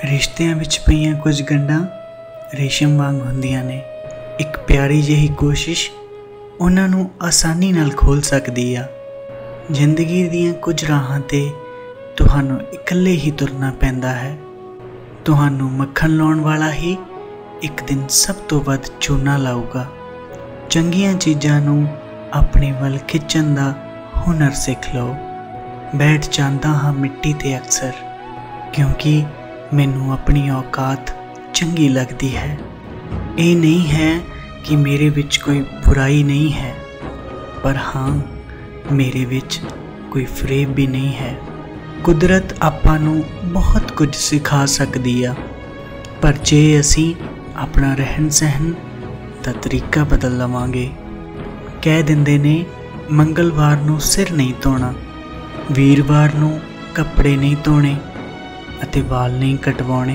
ਰਿਸ਼ਤਿਆਂ ਵਿੱਚ ਪਈਆਂ ਕੁਝ ਗੰਢਾਂ ਰੇਸ਼ਮ ਵਾਂਗ ਹੁੰਦੀਆਂ ਨੇ। ਇੱਕ ਪਿਆਰੀ ਜਿਹੀ ਕੋਸ਼ਿਸ਼ ਉਹਨਾਂ ਨੂੰ ਆਸਾਨੀ ਨਾਲ ਖੋਲ੍ਹ ਸਕਦੀ ਆ। ਜ਼ਿੰਦਗੀ ਦੀਆਂ ਕੁਝ ਰਾਹਾਂ 'ਤੇ ਤੁਹਾਨੂੰ ਇਕੱਲੇ ਹੀ ਤੁਰਨਾ ਪੈਂਦਾ ਹੈ। ਤੁਹਾਨੂੰ ਮੱਖਣ ਲਾਉਣ ਵਾਲਾ ਹੀ ਇੱਕ ਦਿਨ ਸਭ ਤੋਂ ਵੱਧ ਚੂਨਾ ਲਾਊਗਾ। ਚੰਗੀਆਂ ਚੀਜ਼ਾਂ ਨੂੰ ਆਪਣੇ ਵੱਲ ਖਿੱਚਣ ਦਾ ਹੁਨਰ ਸਿੱਖ ਲਓ। ਬੈਠ ਜਾਂਦਾ ਹਾਂ ਮਿੱਟੀ 'ਤੇ ਅਕਸਰ, ਕਿਉਂਕਿ ਮੈਨੂੰ ਆਪਣੀ ਔਕਾਤ ਚੰਗੀ ਲੱਗਦੀ ਹੈ। ਇਹ ਨਹੀਂ ਹੈ ਕਿ ਮੇਰੇ ਵਿੱਚ ਕੋਈ ਬੁਰਾਈ ਨਹੀਂ ਹੈ, ਪਰ ਹਾਂ, ਮੇਰੇ ਵਿੱਚ ਕੋਈ ਫਰੇਬ ਵੀ ਨਹੀਂ ਹੈ। ਕੁਦਰਤ ਆਪਾਂ ਨੂੰ ਬਹੁਤ ਕੁਝ ਸਿਖਾ ਸਕਦੀ ਆ, ਪਰ ਜੇ ਅਸੀਂ ਆਪਣਾ ਰਹਿਣ ਸਹਿਣ ਦਾ ਤਰੀਕਾ ਬਦਲ ਲਵਾਂਗੇ। ਕਹਿ ਦਿੰਦੇ ਨੇ ਮੰਗਲਵਾਰ ਨੂੰ ਸਿਰ ਨਹੀਂ ਧੋਣਾ, ਵੀਰਵਾਰ ਨੂੰ ਕੱਪੜੇ ਨਹੀਂ ਧੋਣੇ ਅਤੇ ਵਾਲ ਨਹੀਂ ਕਟਵਾਉਣੇ,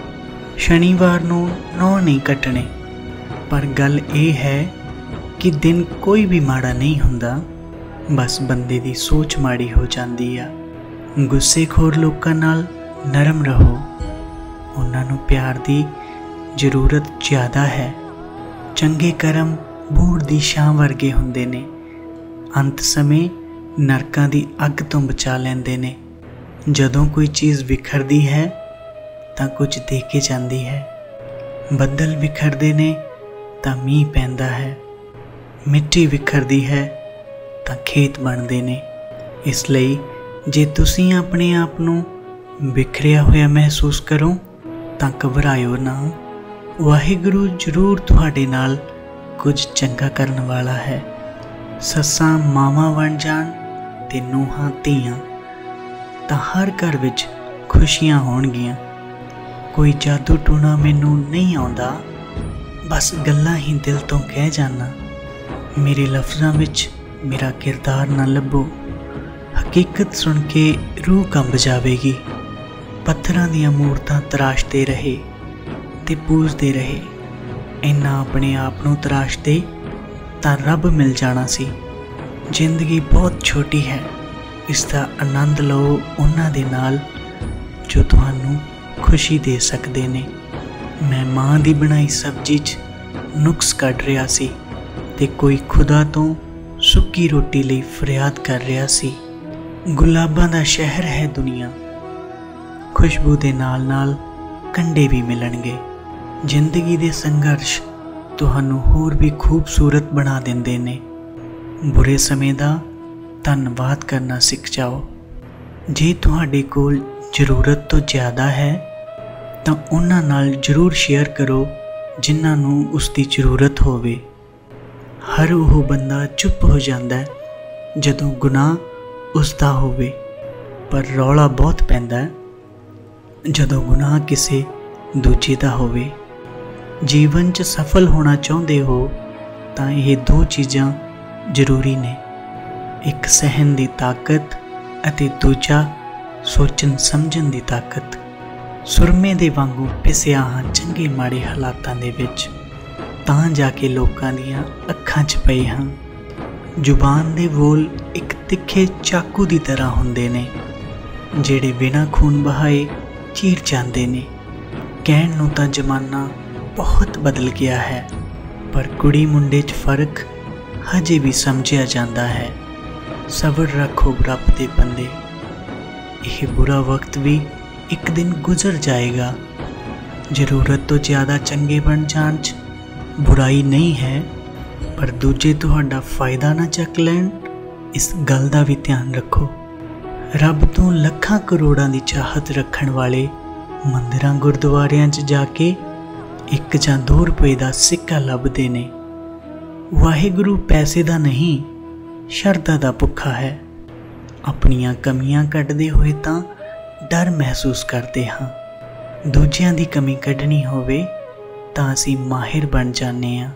ਸ਼ਨੀਵਾਰ ਨੂੰ ਨਹੁੰ ਨਹੀਂ ਕੱਟਣੇ। ਪਰ ਗੱਲ ਇਹ ਹੈ ਕਿ ਦਿਨ ਕੋਈ ਵੀ ਮਾੜਾ ਨਹੀਂ ਹੁੰਦਾ, ਬਸ ਬੰਦੇ ਦੀ ਸੋਚ ਮਾੜੀ ਹੋ ਜਾਂਦੀ ਆ। ਗੁੱਸੇਖੋਰ ਲੋਕਾਂ ਨਾਲ ਨਰਮ ਰਹੋ, ਉਹਨਾਂ ਨੂੰ ਪਿਆਰ ਦੀ ਜ਼ਰੂਰਤ ਜ਼ਿਆਦਾ ਹੈ। ਚੰਗੇ ਕਰਮ ਬੂੜ ਦੀ ਛਾਂ ਵਰਗੇ ਹੁੰਦੇ ਨੇ, ਅੰਤ ਸਮੇਂ ਨਰਕਾਂ ਦੀ ਅੱਗ ਤੋਂ ਬਚਾ ਲੈਂਦੇ ਨੇ। ਜਦੋਂ ਕੋਈ ਚੀਜ਼ ਵਿਖਰਦੀ ਹੈ ਤਾਂ ਕੁਝ ਦੇ ਕੇ ਜਾਂਦੀ ਹੈ। ਬੱਦਲ ਵਿਖਰਦੇ ਨੇ ਤਾਂ ਮੀਂਹ ਪੈਂਦਾ ਹੈ, ਮਿੱਟੀ ਵਿਖਰਦੀ ਹੈ ਤਾਂ ਖੇਤ ਬਣਦੇ ਨੇ। ਇਸ ਲਈ ਜੇ ਤੁਸੀਂ ਆਪਣੇ ਆਪ ਨੂੰ ਬਿਖਰਿਆ ਹੋਇਆ ਮਹਿਸੂਸ ਕਰੋ ਤਾਂ ਘਬਰਾਇਓ ਨਾ। ਵਾਹਿਗੁਰੂ ਜ਼ਰੂਰ ਤੁਹਾਡੇ ਨਾਲ ਕੁਝ ਚੰਗਾ ਕਰਨ ਵਾਲਾ ਹੈ। ਸੱਸਾਂ ਮਾਵਾਂ ਬਣ ਜਾਣ ਤੇ ਨੂੰਹਾਂ ਧੀਆਂ ਤਾਂ ਹਰ ਘਰ ਵਿੱਚ ਖੁਸ਼ੀਆਂ ਹੋਣਗੀਆਂ। ਕੋਈ ਜਾਦੂ ਟੂਣਾ ਮੈਨੂੰ ਨਹੀਂ ਆਉਂਦਾ, ਬਸ ਗੱਲਾਂ ਹੀ ਦਿਲ ਤੋਂ ਕਹਿ ਜਾਨਾ। ਮੇਰੇ ਲਫ਼ਜ਼ਾਂ ਵਿੱਚ ਮੇਰਾ ਕਿਰਦਾਰ ਨਾ ਲੱਭੋ, ਹਕੀਕਤ ਸੁਣ ਕੇ ਰੂਹ ਕੰਬ ਜਾਵੇਗੀ। ਪੱਥਰਾਂ ਦੀਆਂ ਮੂਰਤਾਂ ਤਰਾਸ਼ਦੇ ਰਹੇ ਤੇ ਪੂਜਦੇ ਰਹੇ, ਇੰਨਾ ਆਪਣੇ ਆਪ ਨੂੰ ਤਰਾਸ਼ਦੇ ਤਾਂ ਰੱਬ ਮਿਲ ਜਾਣਾ ਸੀ। ਜ਼ਿੰਦਗੀ ਬਹੁਤ ਛੋਟੀ ਹੈ, ਇਸ ਦਾ ਆਨੰਦ ਲਓ ਉਹਨਾਂ ਦੇ ਨਾਲ ਜੋ ਤੁਹਾਨੂੰ ਖੁਸ਼ੀ ਦੇ ਸਕਦੇ ਨੇ। ਮੈਂ ਮਾਂ ਦੀ ਬਣਾਈ ਸਬਜ਼ੀ 'ਚ ਨੁਕਸ ਕੱਢ ਰਿਹਾ ਸੀ ਤੇ ਕੋਈ ਖੁਦਾ ਤੋਂ ਸੁੱਕੀ ਰੋਟੀ ਲਈ ਫਰਿਆਦ ਕਰ ਰਿਹਾ ਸੀ। ਗੁਲਾਬਾਂ ਦਾ ਸ਼ਹਿਰ ਹੈ ਦੁਨੀਆ, ਖੁਸ਼ਬੂ ਦੇ ਨਾਲ ਨਾਲ ਕੰਡੇ ਵੀ ਮਿਲਣਗੇ। ਜ਼ਿੰਦਗੀ ਦੇ ਸੰਘਰਸ਼ ਤੁਹਾਨੂੰ ਹੋਰ ਵੀ ਖੂਬਸੂਰਤ ਬਣਾ ਦਿੰਦੇ ਨੇ। ਬੁਰੇ ਸਮੇਂ ਦਾ ਧੰਨਵਾਦ ਕਰਨਾ ਸਿੱਖ ਜਾਓ। ਜੇ ਤੁਹਾਡੇ ਕੋਲ ਜ਼ਰੂਰਤ ਤੋਂ ਜ਼ਿਆਦਾ ਹੈ ਤਾਂ ਉਹਨਾਂ ਨਾਲ ਜ਼ਰੂਰ ਸ਼ੇਅਰ ਕਰੋ ਜਿਨ੍ਹਾਂ ਨੂੰ ਉਸ ਦੀ ਜ਼ਰੂਰਤ ਹੋਵੇ। ਹਰ ਉਹ ਬੰਦਾ ਚੁੱਪ ਹੋ ਜਾਂਦਾ ਹੈ ਜਦੋਂ ਗੁਨਾਹ ਉਸ ਦਾ ਹੋਵੇ, ਪਰ ਰੌਲਾ ਬਹੁਤ ਪੈਂਦਾ ਹੈ ਜਦੋਂ ਗੁਨਾਹ ਕਿਸੇ ਦੂਜੇ ਦਾ ਹੋਵੇ। ਜੀਵਨ 'ਚ ਸਫਲ ਹੋਣਾ ਚਾਹੁੰਦੇ ਹੋ ਤਾਂ ਇਹ ਦੋ ਚੀਜ਼ਾਂ ਜ਼ਰੂਰੀ ਨੇ, ਇੱਕ ਸਹਿਣ ਦੀ ਤਾਕਤ ਅਤੇ ਦੂਜਾ ਸੋਚਣ ਸਮਝਣ ਦੀ ਤਾਕਤ। ਸੁਰਮੇ ਦੇ ਵਾਂਗੂ ਪਿਸਿਆ ਹਾਂ ਚੰਗੇ ਮਾੜੇ ਹਾਲਾਤਾਂ ਦੇ ਵਿੱਚ, ਤਾਂ ਜਾ ਕੇ ਲੋਕਾਂ ਦੀਆਂ ਅੱਖਾਂ 'ਚ ਪਏ ਹਾਂ। ਜ਼ੁਬਾਨ ਦੇ ਬੋਲ ਇੱਕ ਤਿੱਖੇ ਚਾਕੂ ਦੀ ਤਰ੍ਹਾਂ ਹੁੰਦੇ ਨੇ, ਜਿਹੜੇ ਬਿਨਾਂ ਖੂਨ ਬਹਾਏ ਚੀਰ ਜਾਂਦੇ ਨੇ। ਕਹਿਣ ਨੂੰ ਤਾਂ ਜ਼ਮਾਨਾ ਬਹੁਤ ਬਦਲ ਗਿਆ ਹੈ, ਪਰ ਕੁੜੀ ਮੁੰਡੇ 'ਚ ਫਰਕ ਹਜੇ ਵੀ ਸਮਝਿਆ ਜਾਂਦਾ ਹੈ। ਸਬਰ ਰੱਖੋ ਰੱਬ ਦੇ ਬੰਦੇ, ਇਹ ਬੁਰਾ ਵਕਤ ਵੀ ਇੱਕ ਦਿਨ ਗੁਜ਼ਰ ਜਾਏਗਾ। ਜ਼ਰੂਰਤ ਤੋਂ ਜ਼ਿਆਦਾ ਚੰਗੇ ਬਣ ਜਾਣ 'ਚ ਬੁਰਾਈ ਨਹੀਂ ਹੈ, ਪਰ ਦੂਜੇ ਤੁਹਾਡਾ ਫਾਇਦਾ ਨਾ ਚੱਕ ਲੈਣ, ਇਸ ਗੱਲ ਦਾ ਵੀ ਧਿਆਨ ਰੱਖੋ। ਰੱਬ ਤੋਂ ਲੱਖਾਂ ਕਰੋੜਾਂ ਦੀ ਚਾਹਤ ਰੱਖਣ ਵਾਲੇ ਮੰਦਿਰਾਂ ਗੁਰਦੁਆਰਿਆਂ 'ਚ ਜਾ ਕੇ 1 ਜਾਂ 2 ਰੁਪਏ ਦਾ ਸਿੱਕਾ ਲੱਭਦੇ ਨੇ। ਵਾਹਿਗੁਰੂ ਪੈਸੇ ਦਾ ਨਹੀਂ, ਸ਼ਰਧਾ ਦਾ ਭੁੱਖਾ ਹੈ। ਆਪਣੀਆਂ ਕਮੀਆਂ ਕੱਢਦੇ ਹੋਏ ਤਾਂ ਡਰ ਮਹਿਸੂਸ ਕਰਦੇ ਹਾਂ, ਦੂਜਿਆਂ ਦੀ ਕਮੀ ਕੱਢਣੀ ਹੋਵੇ ਤਾਂ ਅਸੀਂ ਮਾਹਿਰ ਬਣ ਜਾਂਦੇ ਹਾਂ।